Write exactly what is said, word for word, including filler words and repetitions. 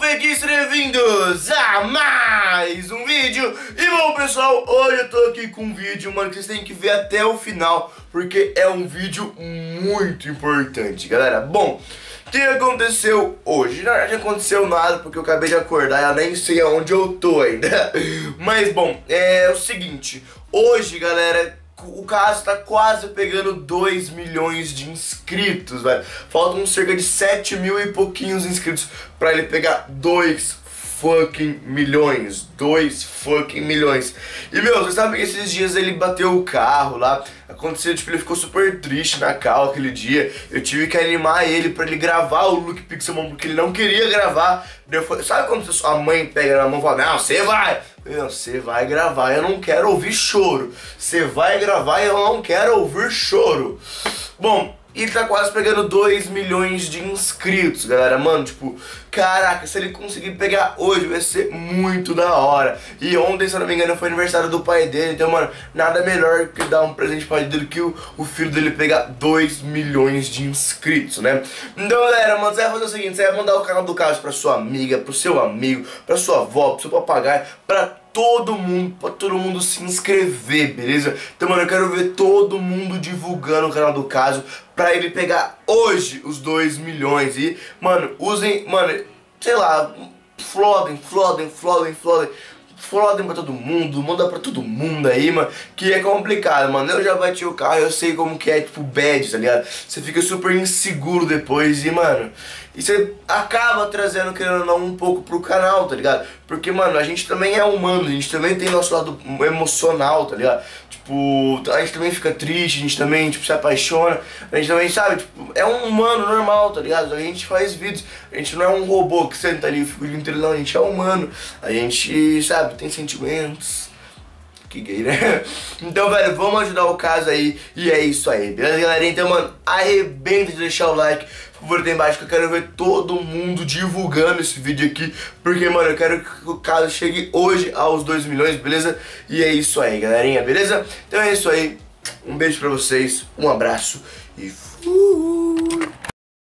aqui, sejam bem-vindos a mais um vídeo. E bom, pessoal, hoje eu tô aqui com um vídeo, mano, que vocês têm que ver até o final, porque é um vídeo muito importante, galera. Bom, o que aconteceu hoje? Na verdade não aconteceu nada, porque eu acabei de acordar e eu nem sei aonde eu tô ainda. Mas bom, é o seguinte, hoje, galera, o caso tá quase pegando dois milhões de inscritos, velho. Faltam cerca de sete mil e pouquinhos inscritos pra ele pegar dois fucking milhões. dois fucking milhões. E, meu, vocês sabem que esses dias ele bateu o carro lá. Aconteceu, tipo, ele ficou super triste na cal aquele dia. Eu tive que animar ele pra ele gravar o Luke Pixelmon, porque ele não queria gravar. Eu falei, sabe quando sua mãe pega na mão e fala, não, você vai. Não, você vai gravar, eu não quero ouvir choro. Você vai gravar e eu não quero ouvir choro. Bom, ele tá quase pegando dois milhões de inscritos, galera. Mano, tipo, caraca, se ele conseguir pegar hoje vai ser muito da hora. E ontem, se eu não me engano, foi aniversário do pai dele. Então, mano, nada melhor que dar um presente pro pai dele que o, o filho dele pegar dois milhões de inscritos, né? Então, galera, mano, você vai fazer o seguinte, você vai mandar o canal do Caso pra sua amiga, pro seu amigo, pra sua avó, pro seu papagaio, pra todo mundo, pra todo mundo se inscrever, beleza? Então, mano, eu quero ver todo mundo divulgando o canal do Caso pra ele pegar hoje os dois milhões. E, mano, usem, mano, sei lá, flodem, flodem, flodem, flodem. Flodem pra todo mundo, manda pra todo mundo aí, mano, que é complicado, mano. Eu já bati o carro, eu sei como que é, tipo, bad, tá ligado? Você fica super inseguro depois e, mano, e você acaba trazendo, querendo ou não, um pouco pro canal, tá ligado? Porque, mano, a gente também é humano, a gente também tem nosso lado emocional, tá ligado? Tipo, a gente também fica triste, a gente também, tipo, se apaixona, a gente também, sabe, tipo, é um humano normal, tá ligado? A gente faz vídeos, a gente não é um robô que senta ali e fica o dia inteiro, não, a gente é humano, a gente, sabe, tem sentimentos. Que gay, né? Então, velho, vamos ajudar o Caso aí. E é isso aí, beleza, galera? Então, mano, arrebenta de deixar o like, por favor, aí embaixo, que eu quero ver todo mundo divulgando esse vídeo aqui. Porque, mano, eu quero que o Caso chegue hoje aos dois milhões, beleza? E é isso aí, galerinha, beleza? Então é isso aí. Um beijo pra vocês, um abraço e fui!